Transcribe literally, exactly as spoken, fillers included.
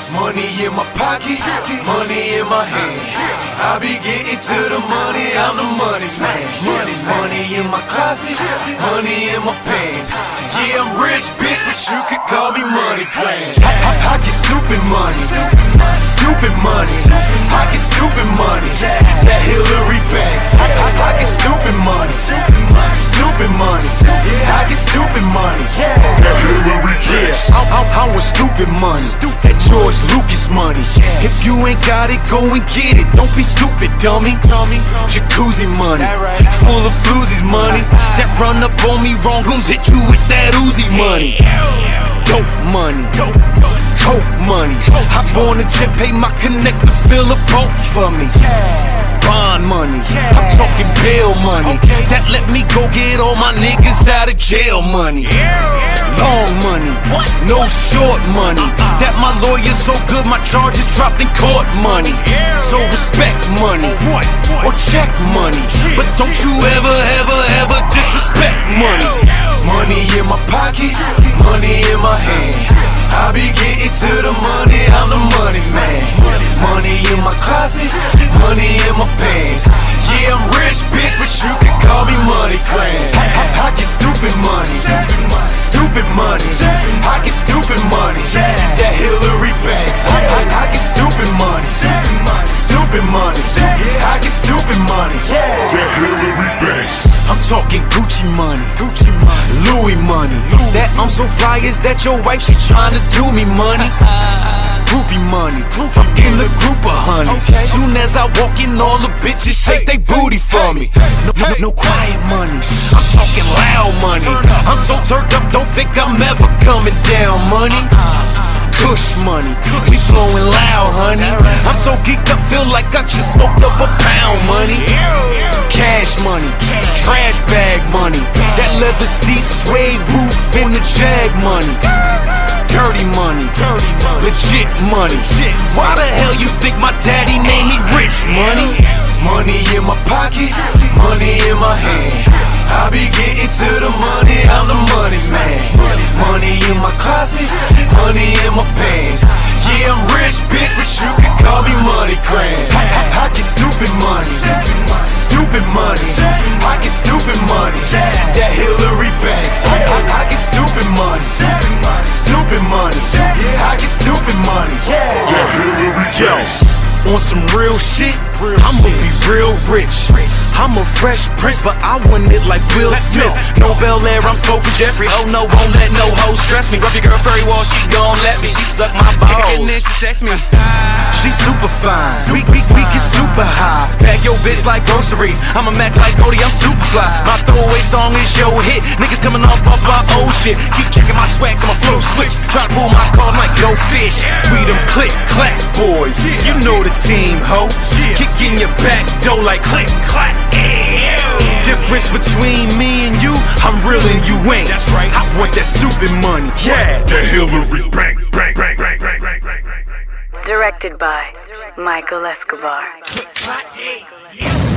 Money in my pocket, money in my hands. I be getting to the money, I'm the money man. Money, money in my closet, money in my pants. Yeah, I'm rich, bitch, but you could call me money grand. I, I, I get stupid money, stupid money. I get stupid money, that Hillary Banks. I, I, I get stupid money, stupid money. I get stupid money, that Hillary Banks. Yeah, I'm, I'm, I'm with stupid money, that George Lucas money. If you ain't got it, go and get it. Don't be stupid, dummy. Jacuzzi money, full of floozies money. That run up on me wrong, goons hit you with that Uzi money. Dope money, coke money. Hop on a jet, pay my connector, fill a boat for me. Bond money, I'm talking bail money. That let me go get all my niggas out of jail money. Long money, no short money. That my lawyer so good, my charges dropped in court money. So respect money, or check money. But don't you ever, ever, ever disrespect money. Money in my pocket, money in my hands. I be getting to the money, I'm the money man. Money in my closet, money in my pants. Yeah, I'm rich, bitch, but you can call me money grand. I, I, I get stupid money, stupid money. I get stupid money, that Hillary Banks. I, I, I get stupid money, stupid money. I get stupid money, that Hillary Banks. I'm talking Gucci money, Gucci money, Louis money. That I'm so fly is that your wife, she tryna do me money. Groupie money, I'm in the group of honeys. Soon as I walk in, all the bitches shake they booty for me. No, no, no quiet money, I'm talking loud money. I'm so turned up, don't think I'm ever coming down money. Kush money, we blowing loud, honey. I'm so geeked up, feel like I just smoked up a pound money. Cash money, trash bag money. That leather seat, suede roof, and the Jag money. Dirty money, legit money. Why the hell you think my daddy named me Rich Money? Money in my pocket, money in my hands. I be getting to the money, I'm the money man. Money in my closet, money in my pants. Yeah, I'm rich, bitch, but you can call me money grand. I, I, I get stupid money, stupid money. I get stupid money, that Hillary Banks. I, I, I get stupid money, stupid money. I get stupid money, that Hillary Banks. On some real shit, I'ma be real rich. I'm a fresh prince, but I want it like Will Smith. No Bel Air, I'm smoking Jeffrey. Oh no, won't let no hoe stress me. Rub your girl furry wall, she gon' let me. She suck my balls, and then she sex me. She super fine, we, we, we get super high. Pack your bitch like groceries, I'm a Mac like Cody, I'm super fly. My throwaway song is your hit. Niggas coming off off my old shit. Keep checking my swags, I'm a flow switch. Try to pull my card like yo fish. We them click clack boys, you know the team, ho. Kick in your back door like click clack. Difference between me and you, I'm real and you ain't. That's right. I want that stupid money, yeah. The Hillary Bank, bank, bank, bank, bank, bank, bank, bank. Directed by Michael Escobar.